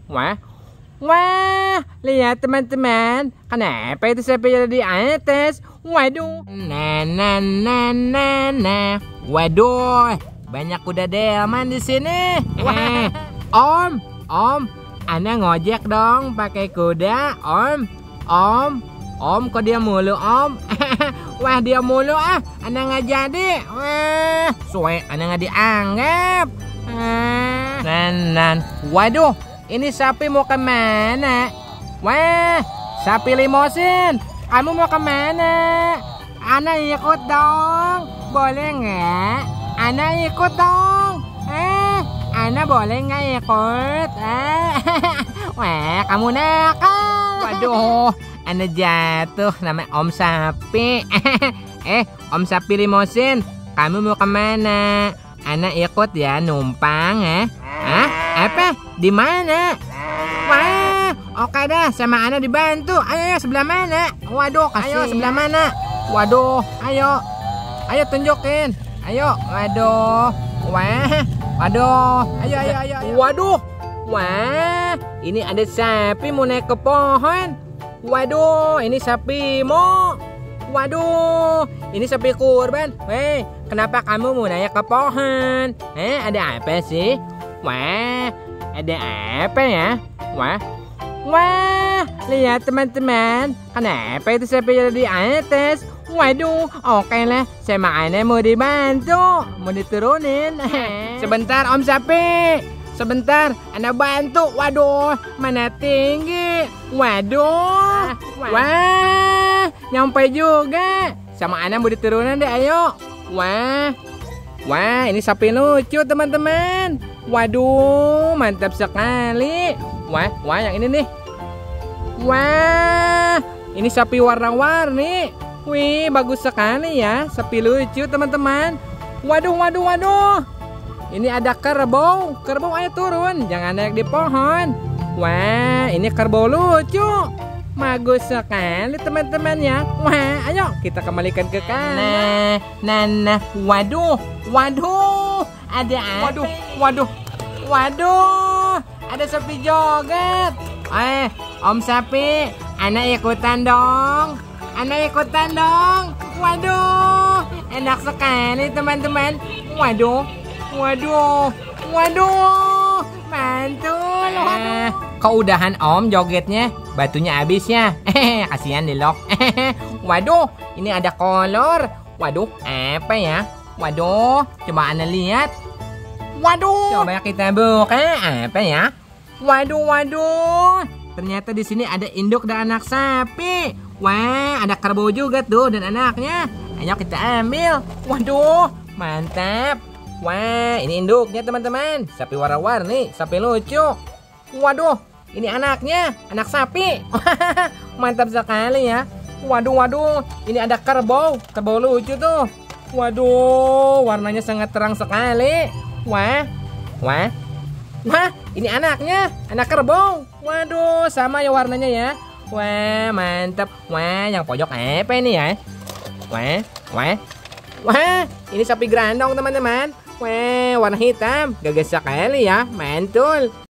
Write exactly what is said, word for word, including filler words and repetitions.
Wah, wah, lihat teman-teman, kenapa itu sapi ada di atas? Waduh, nah, nah, nah, nah, nah, waduh, banyak kuda delman di sini. Eh, Om, Om, Ana ngojek dong pakai kuda, Om, Om, Om, kok dia mulu, Om? Wah, dia mulu ah, Ana nggak jadi. Wah, suwe, Ana nggak dianggap. Ah, nan, nan, waduh. Ini sapi mau kemana? Wah, sapi limosin. Kamu mau kemana? Ana ikut dong. Boleh nggak? Ana ikut dong. Eh, Ana boleh nggak ikut? Eh, wah, kamu nakal. Waduh, Ana jatuh. Nama Om Sapi. Eh, Om Sapi limosin. Kamu mau kemana? Ana ikut ya, numpang ya. Hah? Apa? Di mana? Wah, oke dah, sama Ana dibantu. Ayo, ayo sebelah mana? Waduh, kasih. Ayo sebelah mana? Waduh, ayo. Ayo tunjukin. Ayo, waduh. Wah, waduh. Ayo, ayo, ayo, ayo. Waduh. Wah, ini ada sapi mau naik ke pohon. Waduh, ini sapi mau. Waduh, ini sapi kurban. Hei, kenapa kamu mau naik ke pohon? Eh, ada apa sih? Wah, ada apa ya? Wah, wah, lihat teman-teman, kenapa itu sapi ada di atas? Waduh, oke lah, sama Ana mau dibantu, mau diturunin. Sebentar Om Sapi, sebentar, Ana bantu. Waduh, mana tinggi? Waduh, wah, nyampe juga. Sama Ana mau diturunin deh, ayo. Wah, wah, ini sapi lucu teman-teman. Waduh, mantap sekali. Wah, wah yang ini nih. Wah, ini sapi warna-warni. Wih, bagus sekali ya, sapi lucu teman-teman. Waduh, waduh, waduh. Ini ada kerbau. Kerbau ayo turun, jangan naik di pohon. Wah, ini kerbau lucu. Bagus sekali teman-teman ya. Wah, ayo kita kembalikan ke kanan. Nah, nah, nah. Waduh, waduh. Ada apa? Waduh, waduh, waduh. Ada sapi joget. Eh, Om Sapi, Ana ikutan dong. Ana ikutan dong. Waduh, enak sekali teman-teman. Waduh, waduh, waduh. Mantul. Eh, keudahan Om jogetnya. Batunya habis ya. Eh, kasihan di lock. Waduh, ini ada kolor. Waduh, apa ya? Waduh, coba Ana lihat. Waduh, coba kita buka. Apa ya? Waduh, waduh. Ternyata di sini ada induk dan anak sapi. Wah, ada kerbau juga tuh dan anaknya. Ayo kita ambil. Waduh, mantap. Wah, ini induknya teman-teman. Sapi warna-warni, sapi lucu. Waduh, ini anaknya, anak sapi. Mantap sekali ya. Waduh, waduh. Ini ada kerbau, kerbau lucu tuh. Waduh, warnanya sangat terang sekali. Wah, wah, wah, ini anaknya, anak kerbau. Waduh, sama ya warnanya ya. Wah, mantap. Wah, yang pojok apa ini ya? Wah, wah, wah, ini sapi grandong teman-teman. Wah, warna hitam, gagah sekali ya, mantul.